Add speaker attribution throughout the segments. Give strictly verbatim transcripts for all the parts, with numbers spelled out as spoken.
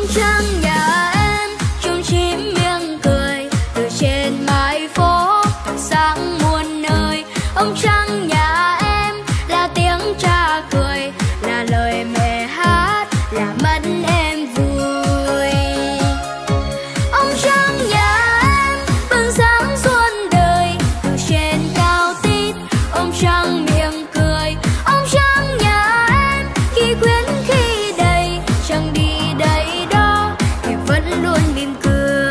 Speaker 1: Ông trăng nhà em chung chim miệng cười từ trên mái phố tỏa sáng muôn nơi. Ông trăng nhà em là tiếng cha cười, là lời mẹ hát, là mắt em vui. Ông trăng nhà em bừng sáng xuân đời từ trên cao tít. Ông trăng miệng cười, ông trăng nhà em khi khuyến khi đầy, chẳng đi đây đó thì vẫn luôn mỉm cười.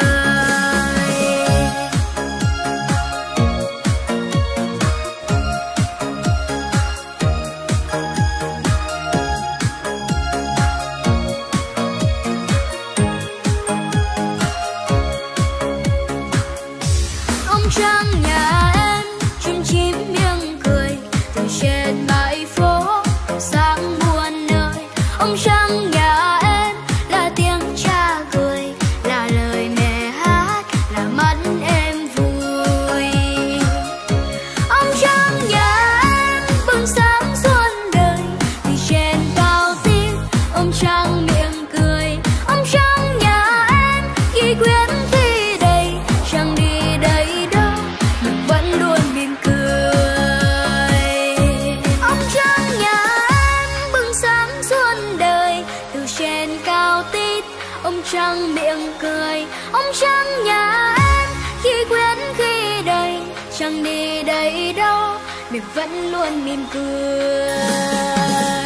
Speaker 1: Ông trăng nhà em chim chim miệng cười từ trên bãi phố tỏa sáng muôn nơi. Ông trăng nhà em là tiếng cha cười, là lời mẹ hát, là mắt em vui. Ông trăng nhà em bừng sáng xuân đời từ trên cao tít. Ông trăng miệng cười, ông trăng nhà em khi khuyến khi đầy, chẳng đi đây đâu nhưng vẫn luôn mỉm cười. Ông trăng nhà em bừng sáng xuân đời từ trên cao tít. Ông trăng miệng cười, ông trăng nhà em khi khuyến khi đầy, chẳng đi đây đâu mình vẫn luôn mỉm cười.